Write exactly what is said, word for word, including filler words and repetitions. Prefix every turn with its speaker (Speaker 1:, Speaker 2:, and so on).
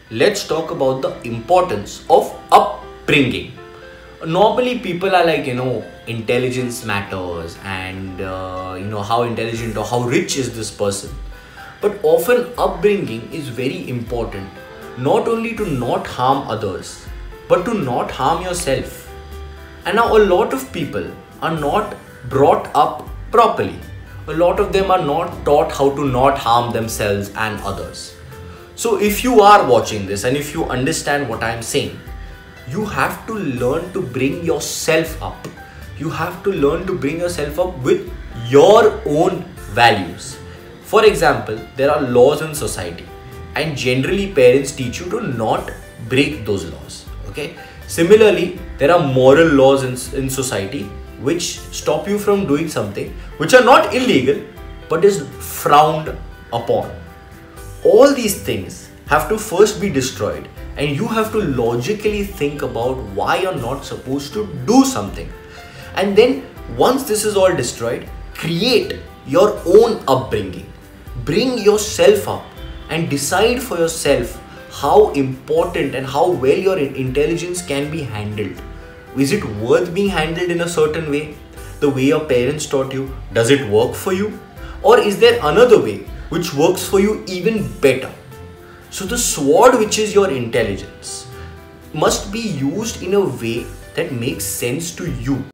Speaker 1: let's talk about the importance of upbringing. Normally, people are like, you know, intelligence matters and, uh, you know, how intelligent or how rich is this person. But often, upbringing is very important, not only to not harm others, but to not harm yourself. And now, a lot of people are not brought up properly. A lot of them are not taught how to not harm themselves and others. So, if you are watching this and if you understand what I am saying, you have to learn to bring yourself up. You have to learn to bring yourself up with your own values. For example, there are laws in society, and generally parents teach you to not break those laws. Okay. Similarly, there are moral laws in, in society which stop you from doing something which are not illegal but is frowned upon. All these things have to first be destroyed, and you have to logically think about why you're not supposed to do something. And then once this is all destroyed, create your own upbringing. Bring yourself up and decide for yourself how important and how well your intelligence can be handled. Is it worth being handled in a certain way? The way your parents taught you, does it work for you? Or is there another way which works for you even better? So the sword, which is your intelligence, must be used in a way that makes sense to you.